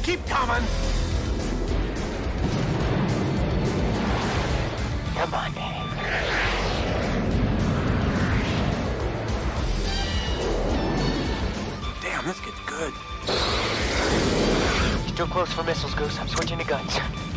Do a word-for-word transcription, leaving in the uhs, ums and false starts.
Keep coming! Come on. Damn, this gets good. Still close for missiles, Goose. I'm switching to guns.